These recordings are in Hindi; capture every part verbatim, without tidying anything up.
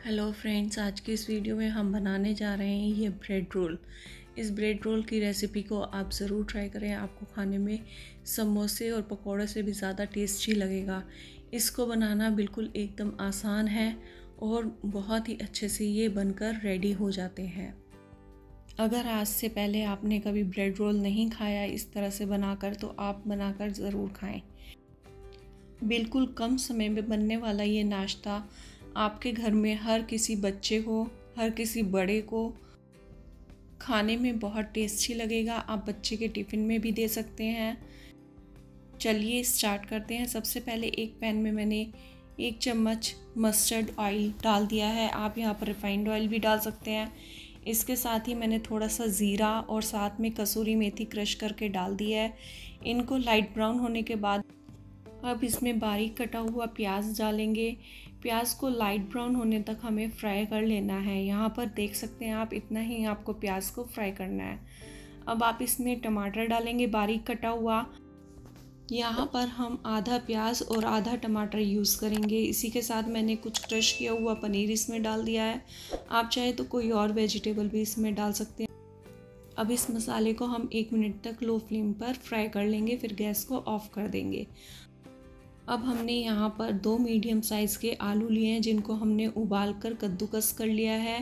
हेलो फ्रेंड्स, आज की इस वीडियो में हम बनाने जा रहे हैं ये ब्रेड रोल। इस ब्रेड रोल की रेसिपी को आप ज़रूर ट्राई करें। आपको खाने में समोसे और पकौड़े से भी ज़्यादा टेस्टी लगेगा। इसको बनाना बिल्कुल एकदम आसान है और बहुत ही अच्छे से ये बनकर रेडी हो जाते हैं। अगर आज से पहले आपने कभी ब्रेड रोल नहीं खाया इस तरह से बनाकर, तो आप बनाकर ज़रूर खाएं। बिल्कुल कम समय में बनने वाला ये नाश्ता आपके घर में हर किसी बच्चे को, हर किसी बड़े को खाने में बहुत टेस्टी लगेगा। आप बच्चे के टिफ़िन में भी दे सकते हैं। चलिए स्टार्ट करते हैं। सबसे पहले एक पैन में मैंने एक चम्मच मस्टर्ड ऑयल डाल दिया है। आप यहाँ पर रिफाइंड ऑयल भी डाल सकते हैं। इसके साथ ही मैंने थोड़ा सा ज़ीरा और साथ में कसूरी मेथी क्रश करके डाल दिया है। इनको लाइट ब्राउन होने के बाद अब इसमें बारीक कटा हुआ प्याज डालेंगे। प्याज को लाइट ब्राउन होने तक हमें फ्राई कर लेना है। यहाँ पर देख सकते हैं आप, इतना ही आपको प्याज को फ्राई करना है। अब आप इसमें टमाटर डालेंगे बारीक कटा हुआ। यहाँ पर हम आधा प्याज और आधा टमाटर यूज़ करेंगे। इसी के साथ मैंने कुछ क्रश किया हुआ पनीर इसमें डाल दिया है। आप चाहे तो कोई और वेजिटेबल भी इसमें डाल सकते हैं। अब इस मसाले को हम एक मिनट तक लो फ्लेम पर फ्राई कर लेंगे, फिर गैस को ऑफ कर देंगे। अब हमने यहाँ पर दो मीडियम साइज़ के आलू लिए हैं, जिनको हमने उबाल कर कद्दूकस कर लिया है।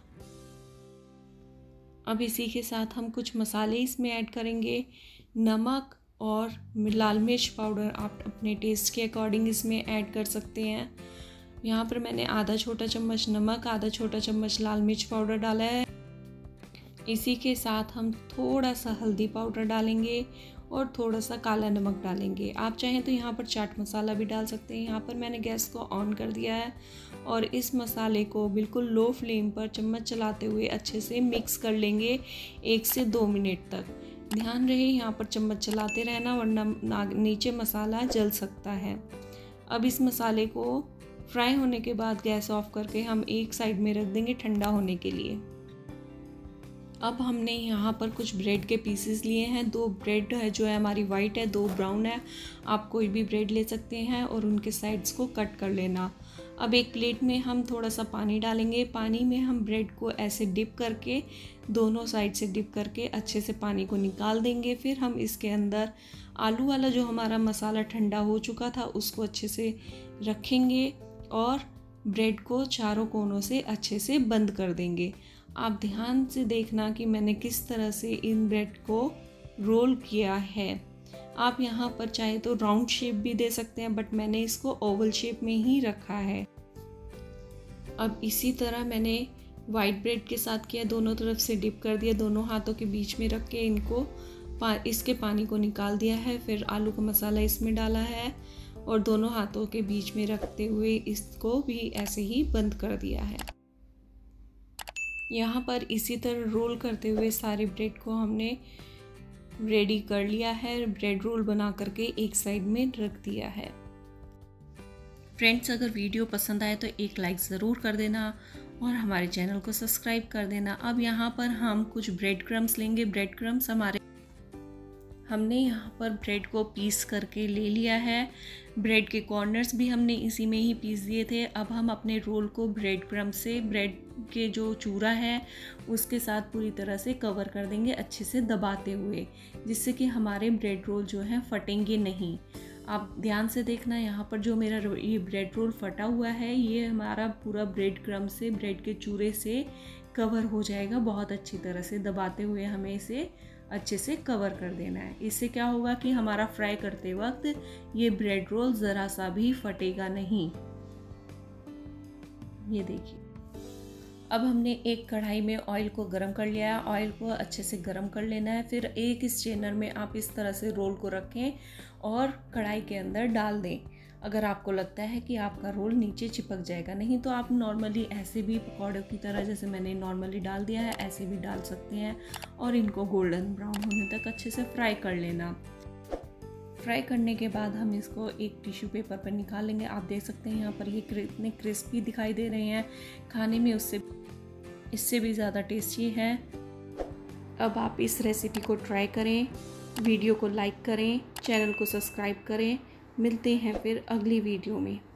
अब इसी के साथ हम कुछ मसाले इसमें ऐड करेंगे। नमक और लाल मिर्च पाउडर आप अपने टेस्ट के अकॉर्डिंग इसमें ऐड कर सकते हैं। यहाँ पर मैंने आधा छोटा चम्मच नमक, आधा छोटा चम्मच लाल मिर्च पाउडर डाला है। इसी के साथ हम थोड़ा सा हल्दी पाउडर डालेंगे और थोड़ा सा काला नमक डालेंगे। आप चाहें तो यहाँ पर चाट मसाला भी डाल सकते हैं। यहाँ पर मैंने गैस को ऑन कर दिया है और इस मसाले को बिल्कुल लो फ्लेम पर चम्मच चलाते हुए अच्छे से मिक्स कर लेंगे एक से दो मिनट तक। ध्यान रहे यहाँ पर चम्मच चलाते रहना, वरना नीचे मसाला जल सकता है। अब इस मसाले को फ्राई होने के बाद गैस ऑफ करके हम एक साइड में रख देंगे ठंडा होने के लिए। अब हमने यहाँ पर कुछ ब्रेड के पीसेस लिए हैं। दो ब्रेड है जो है हमारी वाइट है, दो ब्राउन है। आप कोई भी ब्रेड ले सकते हैं और उनके साइड्स को कट कर लेना। अब एक प्लेट में हम थोड़ा सा पानी डालेंगे। पानी में हम ब्रेड को ऐसे डिप करके, दोनों साइड से डिप करके अच्छे से पानी को निकाल देंगे। फिर हम इसके अंदर आलू वाला जो हमारा मसाला ठंडा हो चुका था उसको अच्छे से रखेंगे और ब्रेड को चारों कोनों से अच्छे से बंद कर देंगे। आप ध्यान से देखना कि मैंने किस तरह से इन ब्रेड को रोल किया है। आप यहाँ पर चाहे तो राउंड शेप भी दे सकते हैं, बट मैंने इसको ओवल शेप में ही रखा है। अब इसी तरह मैंने वाइट ब्रेड के साथ किया, दोनों तरफ से डिप कर दिया, दोनों हाथों के बीच में रख के इनको पा, इसके पानी को निकाल दिया है। फिर आलू का मसाला इसमें डाला है और दोनों हाथों के बीच में रखते हुए इसको भी ऐसे ही बंद कर दिया है। यहाँ पर इसी तरह रोल करते हुए सारे ब्रेड को हमने रेडी कर लिया है। ब्रेड रोल बना करके एक साइड में रख दिया है। फ्रेंड्स, अगर वीडियो पसंद आए तो एक लाइक ज़रूर कर देना और हमारे चैनल को सब्सक्राइब कर देना। अब यहाँ पर हम कुछ ब्रेड क्रम्स लेंगे। ब्रेड क्रम्स हमारे हमने यहाँ पर ब्रेड को पीस करके ले लिया है। ब्रेड के कॉर्नर्स भी हमने इसी में ही पीस दिए थे। अब हम अपने रोल को ब्रेड क्रम्ब से, ब्रेड के जो चूरा है उसके साथ पूरी तरह से कवर कर देंगे, अच्छे से दबाते हुए, जिससे कि हमारे ब्रेड रोल जो हैं फटेंगे नहीं। आप ध्यान से देखना, यहाँ पर जो मेरा ये ब्रेड रोल फटा हुआ है ये हमारा पूरा ब्रेड क्रम्ब से, ब्रेड के चूरे से कवर हो जाएगा। बहुत अच्छी तरह से दबाते हुए हमें इसे अच्छे से कवर कर देना है। इससे क्या होगा कि हमारा फ्राई करते वक्त ये ब्रेड रोल ज़रा सा भी फटेगा नहीं। ये देखिए, अब हमने एक कढ़ाई में ऑयल को गरम कर लिया है। ऑयल को अच्छे से गरम कर लेना है। फिर एक स्ट्रेनर में आप इस तरह से रोल को रखें और कढ़ाई के अंदर डाल दें। अगर आपको लगता है कि आपका रोल नीचे चिपक जाएगा, नहीं तो आप नॉर्मली ऐसे भी पकौड़े की तरह, जैसे मैंने नॉर्मली डाल दिया है, ऐसे भी डाल सकते हैं और इनको गोल्डन ब्राउन होने तक अच्छे से फ्राई कर लेना। फ्राई करने के बाद हम इसको एक टिश्यू पेपर पर निकाल लेंगे। आप देख सकते हैं यहाँ पर ये कितने क्रिस्पी दिखाई दे रहे हैं। खाने में उससे इससे भी ज़्यादा टेस्टी है। अब आप इस रेसिपी को ट्राई करें, वीडियो को लाइक करें, चैनल को सब्सक्राइब करें। मिलते हैं फिर अगली वीडियो में।